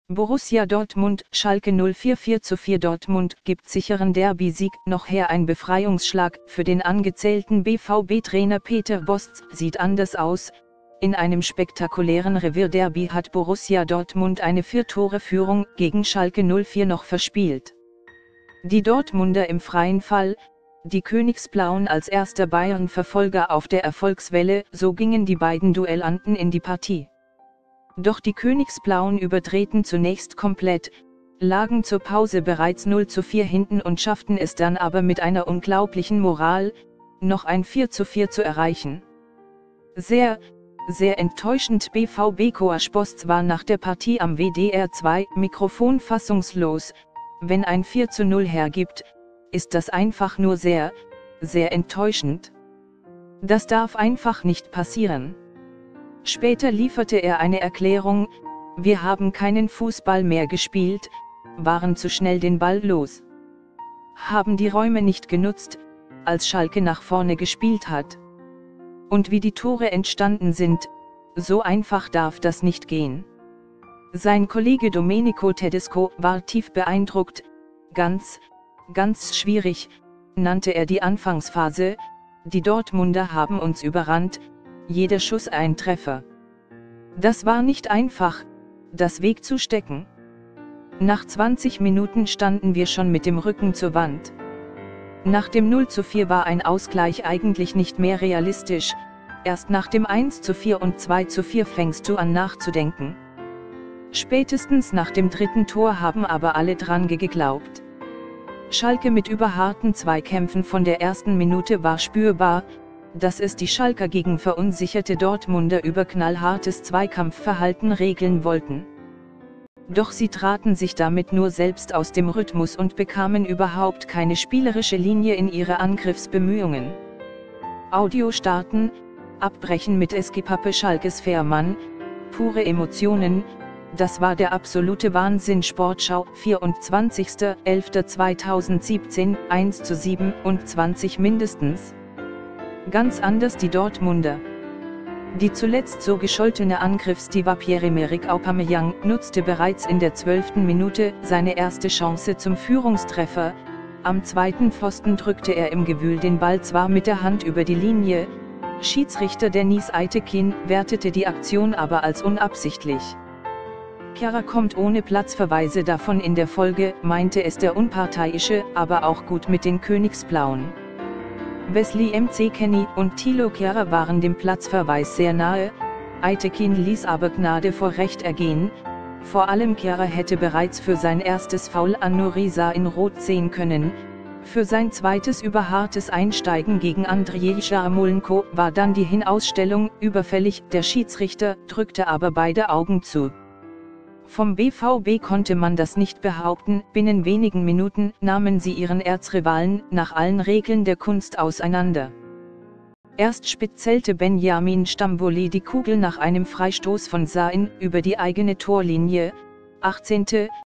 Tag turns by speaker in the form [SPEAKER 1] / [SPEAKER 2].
[SPEAKER 1] Borussia Dortmund, Schalke 04. 4:4. Dortmund gibt sicheren Derby-Sieg noch her. Ein Befreiungsschlag für den angezählten BVB-Trainer Peter Bosz sieht anders aus. In einem spektakulären Revierderby hat Borussia Dortmund eine 4-Tore-Führung gegen Schalke 04 noch verspielt. Die Dortmunder im freien Fall, die Königsblauen als erster Bayern-Verfolger auf der Erfolgswelle, so gingen die beiden Duellanten in die Partie. Doch die Königsblauen überdrehten zunächst komplett, lagen zur Pause bereits 0:4 hinten und schafften es dann aber mit einer unglaublichen Moral, noch ein 4:4 zu erreichen. Sehr enttäuschend. BVB-Coach Bosz war nach der Partie am WDR 2 Mikrofon fassungslos. Wenn ein 4:0 hergibt, ist das einfach nur sehr enttäuschend. Das darf einfach nicht passieren. Später lieferte er eine Erklärung: Wir haben keinen Fußball mehr gespielt, waren zu schnell den Ball los. Haben die Räume nicht genutzt, als Schalke nach vorne gespielt hat. Und wie die Tore entstanden sind, so einfach darf das nicht gehen. Sein Kollege Domenico Tedesco war tief beeindruckt. Ganz schwierig, nannte er die Anfangsphase. Die Dortmunder haben uns überrannt, jeder Schuss ein Treffer. Das war nicht einfach, das wegzustecken. Nach 20 Minuten standen wir schon mit dem Rücken zur Wand. Nach dem 0:4 war ein Ausgleich eigentlich nicht mehr realistisch, erst nach dem 1:4 und 2:4 fängst du an nachzudenken. Spätestens nach dem dritten Tor haben aber alle dran geglaubt. Schalke mit überharten Zweikämpfen von der ersten Minute war spürbar, dass es die Schalker gegen verunsicherte Dortmunder über knallhartes Zweikampfverhalten regeln wollten. Doch sie traten sich damit nur selbst aus dem Rhythmus und bekamen überhaupt keine spielerische Linie in ihre Angriffsbemühungen. Audio starten, abbrechen mit Eskipappe. Schalkes Fährmann, pure Emotionen, das war der absolute Wahnsinn. Sportschau, 24.11.2017, 1:27 mindestens. Ganz anders die Dortmunder. Die zuletzt so gescholtene Angriffsdiva Pierre-Emerick Aubameyang nutzte bereits in der 12. Minute seine erste Chance zum Führungstreffer. Am zweiten Pfosten drückte er im Gewühl den Ball zwar mit der Hand über die Linie, Schiedsrichter Deniz Aytekin wertete die Aktion aber als unabsichtlich. Kjær kommt ohne Platzverweise davon. In der Folge meinte es der Unparteiische aber auch gut mit den Königsblauen. Wesley McKennie und Thilo Kjær waren dem Platzverweis sehr nahe, Aytekin ließ aber Gnade vor Recht ergehen. Vor allem Kjær hätte bereits für sein erstes Foul an Nuri Sahin rot sehen können. Für sein zweites überhartes Einsteigen gegen Andriy Yarmolenko war dann die Hinausstellung überfällig. Der Schiedsrichter drückte aber beide Augen zu. Vom BVB konnte man das nicht behaupten. Binnen wenigen Minuten nahmen sie ihren Erzrivalen nach allen Regeln der Kunst auseinander. Erst spitzelte Benjamin Stambouli die Kugel nach einem Freistoß von Sahin über die eigene Torlinie, 18.